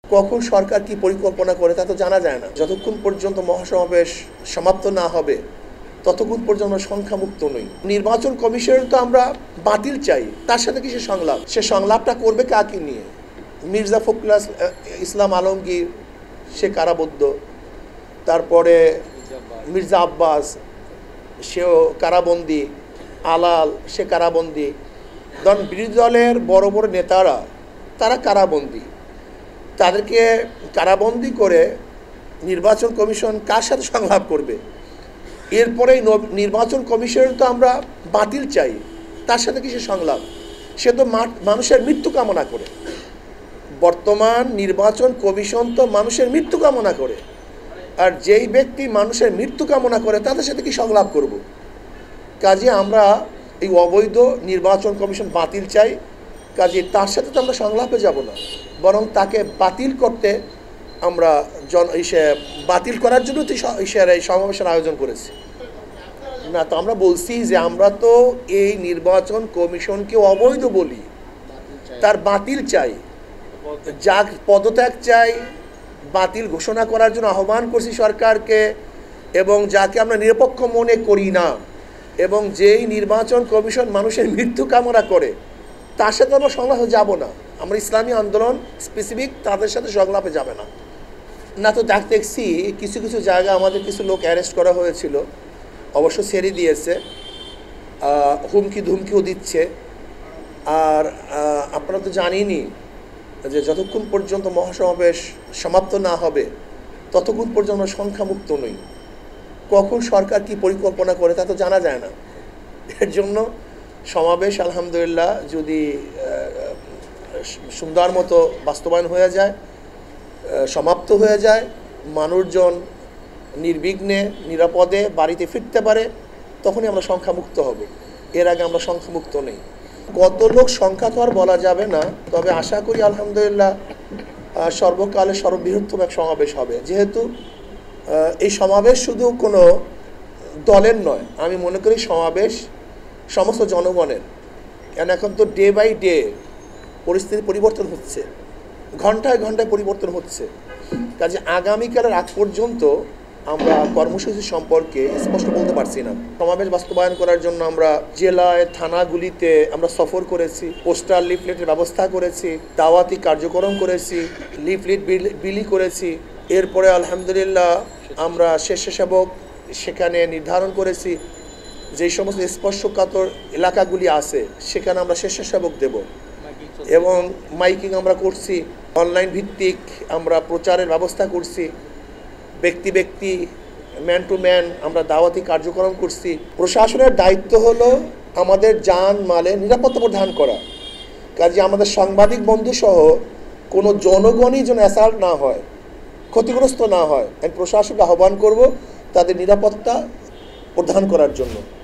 কখন সরকার কি পরিকল্পনা করে তা তো জানা যায় না। যতক্ষণ পর্যন্ত মহাসমাবেশ সমাপ্ত না হবে ততক্ষণ পর্যন্ত সংখ্যামুক্ত নই। নির্বাচন কমিশন তো আমরা বাতিল চাই, তার সাথে কি সংলাপ? সে সংলাপটা করবে কাকে নিয়ে? মির্জা ফখরুল ইসলাম আলমগীর সে কারাবদ্ধ, তারপরে মির্জা আব্বাস সেও কারাবন্দী, আলাল সে কারাবন্দী, ধরুন বিরোধী দলের বড় বড় নেতারা তারা কারাবন্দী। তাদেরকে কারাবন্দী করে নির্বাচন কমিশন কার সাথে সংলাপ করবে? এরপরে নির্বাচন কমিশন তো আমরা বাতিল চাই, তার সাথে কি সংলাপ? সে তো মানুষের মৃত্যু কামনা করে। বর্তমান নির্বাচন কমিশন তো মানুষের মৃত্যু কামনা করে, আর যেই ব্যক্তি মানুষের মৃত্যু কামনা করে তাদের সাথে কি সংলাপ করব? কাজে আমরা এই অবৈধ নির্বাচন কমিশন বাতিল চাই, কাজে তার সাথে তো আমরা সংলাপে যাব না, বরং তাকে বাতিল করতে আমরা বাতিল করার জন্য তো এই সমাবেশের আয়োজন করেছি না। তো আমরা বলছি যে আমরা তো এই নির্বাচন কমিশনকে অবৈধ বলি, তার বাতিল চাই, যা পদত্যাগ চাই, বাতিল ঘোষণা করার জন্য আহ্বান করছি সরকারকে, এবং যাকে আমরা নিরপেক্ষ মনে করি না, এবং যেই নির্বাচন কমিশন মানুষের মৃত্যু কামনা করে তার সাথে আমরা সংলাপে যাব না। আমরা ইসলামী আন্দোলন স্পেসিফিক তাদের সাথে সংলাপে যাবে না। না তো দেখছি কিছু কিছু জায়গা আমাদের কিছু লোক অ্যারেস্ট করা হয়েছিল, অবশ্য ছেড়ে দিয়েছে, হুমকি ধুমকিও দিচ্ছে। আর আপনারা তো জানেনই যে যতক্ষণ পর্যন্ত মহাসমাবেশ সমাপ্ত না হবে ততক্ষণ পর্যন্ত সংখ্যামুক্ত নই। কখন সরকার কি পরিকল্পনা করে তা তো জানা যায় না। এর জন্য সমাবেশ আলহামদুলিল্লাহ যদি সুন্দর মতো বাস্তবায়ন হয়ে যায়, সমাপ্ত হয়ে যায়, মানুষজন নির্বিঘ্নে নিরাপদে বাড়িতে ফিরতে পারে, তখনই আমরা সংখ্যামুক্ত হব। এর আগে আমরা সংখ্যামুক্ত নেই। কত লোক সংখ্যা তো আর বলা যাবে না, তবে আশা করি আলহামদুলিল্লাহ সর্বকালের সর্ববৃহত্তম এক সমাবেশ হবে। যেহেতু এই সমাবেশ শুধু কোনো দলের নয়, আমি মনে করি সমাবেশ সমস্ত জনগণের। কেন এখন তো ডে বাই ডে পরিস্থিতি পরিবর্তন হচ্ছে, ঘন্টায় ঘন্টায় পরিবর্তন হচ্ছে। কাজে আগামীকালের আগ পর্যন্ত আমরা কর্মসূচি সম্পর্কে স্পষ্ট বলতে পারছি না। সমাবেশ বাস্তবায়ন করার জন্য আমরা জেলায় থানাগুলিতে আমরা সফর করেছি, পোস্টার লিফলেটের ব্যবস্থা করেছি, দাওয়াতি কার্যক্রম করেছি, লিফলেট বিলি করেছি। এরপরে আলহামদুলিল্লাহ আমরা স্বেচ্ছাসেবক সেখানে নির্ধারণ করেছি, যেই সমস্ত স্পর্শকাতর এলাকাগুলি আছে সেখানে আমরা স্বেচ্ছাসেবক দেব, এবং মাইকিং আমরা করছি, অনলাইন ভিত্তিক আমরা প্রচারের ব্যবস্থা করছি, ব্যক্তি ব্যক্তি ম্যান টু ম্যান আমরা দাওয়াতি কার্যক্রম করছি। প্রশাসনের দায়িত্ব হলো আমাদের জান মালে নিরাপত্তা প্রদান করা। কাজে আমাদের সাংবাদিক বন্ধু সহ কোনো জনগণই যেন অ্যাসাল্ট না হয়, ক্ষতিগ্রস্ত না হয়। আমি প্রশাসনকে আহ্বান করব তাদের নিরাপত্তা প্রদান করার জন্য।